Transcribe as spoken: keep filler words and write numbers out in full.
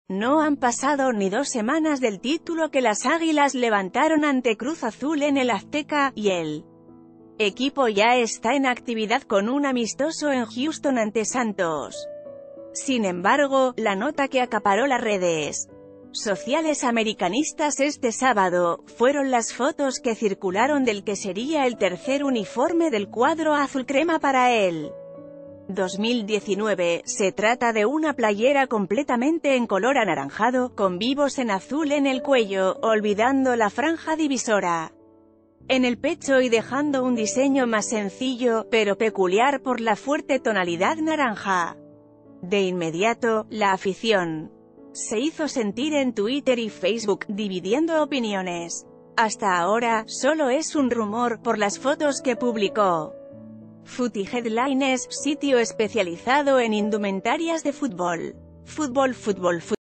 No han pasado ni dos semanas del título que las Águilas levantaron ante Cruz Azul en el Azteca, y el equipo ya está en actividad con un amistoso en Houston ante Santos. Sin embargo, la nota que acaparó las redes sociales americanistas este sábado, fueron las fotos que circularon del que sería el tercer uniforme del cuadro azul crema para él. dos mil diecinueve, se trata de una playera completamente en color anaranjado, con vivos en azul en el cuello, olvidando la franja divisora en el pecho y dejando un diseño más sencillo, pero peculiar por la fuerte tonalidad naranja. De inmediato, la afición se hizo sentir en Twitter y Facebook, dividiendo opiniones. Hasta ahora, solo es un rumor, por las fotos que publicó Footy Headlines, sitio especializado en indumentarias de fútbol. Fútbol, fútbol, fútbol.